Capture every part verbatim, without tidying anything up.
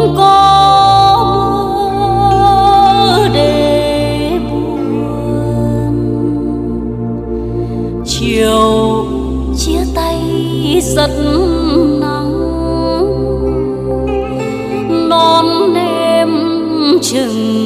có mơ để buồn. Chiều chia tay rất nắng, non em chừng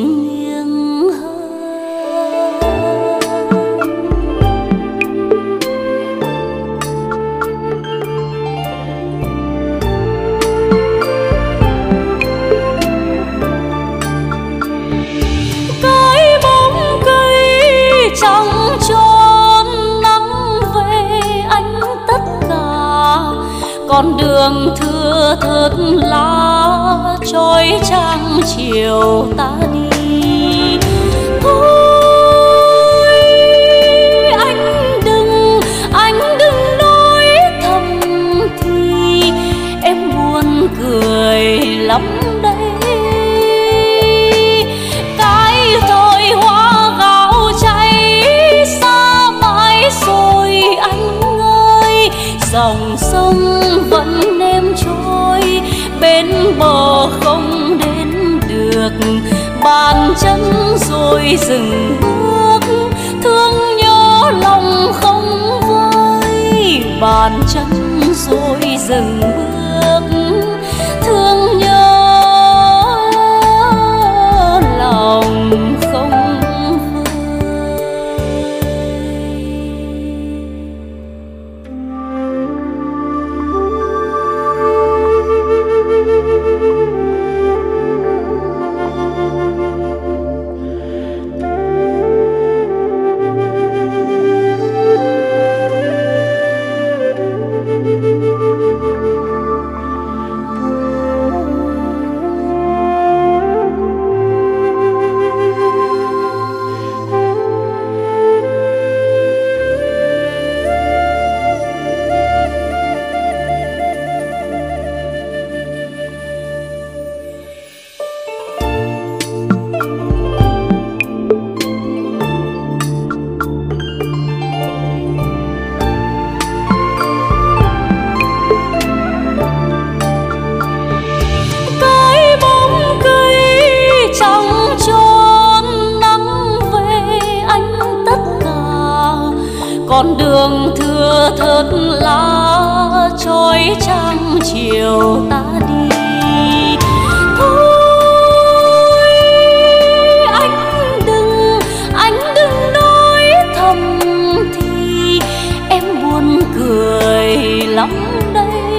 con đường thưa thớt lá trôi trăng chiều ta đi. Thôi anh đừng, anh đừng nói thầm thì em buồn cười lắm đây. Cái thời hoa gạo cháy xa mãi rồi anh ơi, dòng sông vẫn êm trôi bên bờ không đến được. Bàn chân rồi dừng bước, thương nhớ lòng không vơi. Bàn chân rồi dừng bước, thương nhớ lòng không vơi. Con đường thưa thớt lá trôi trăng chiều ta đi. Thôi anh đừng, anh đừng nói thầm thì em buồn cười lắm đây.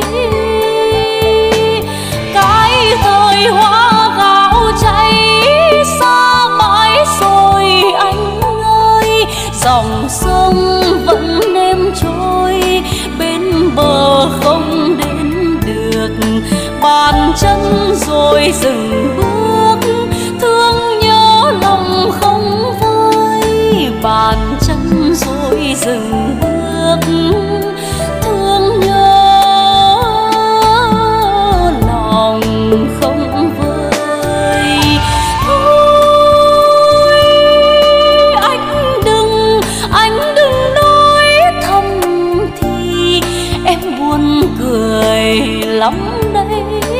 Cái thời hoa gạo cháy xa mãi rồi anh ơi, dòng sông vẫn êm trôi bên bờ không đến được. Bàn chân rồi dừng bước, thương nhớ lòng không vơi. Bàn chân rồi dừng bước, thương nhớ lòng không vơi. Thôi anh đừng, anh đừng nói thầm thì em buồn cười lắm đây.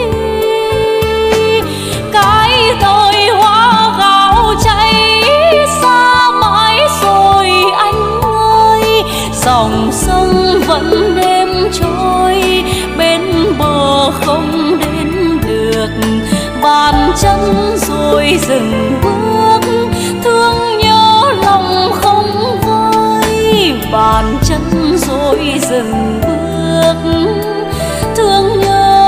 Cái thời hoa gạo cháy xa mãi rồi anh ơi, dòng sông vẫn êm trôi bên bờ không đến được. Bàn chân rồi dừng bước, thương nhớ lòng không vơi. Bàn chân rồi dừng bước, thương nhớ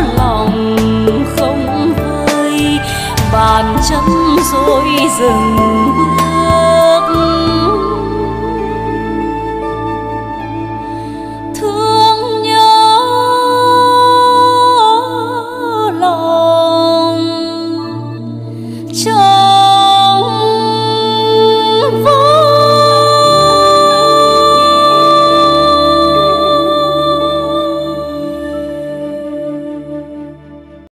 lòng không vơi. Bàn chân rồi dừng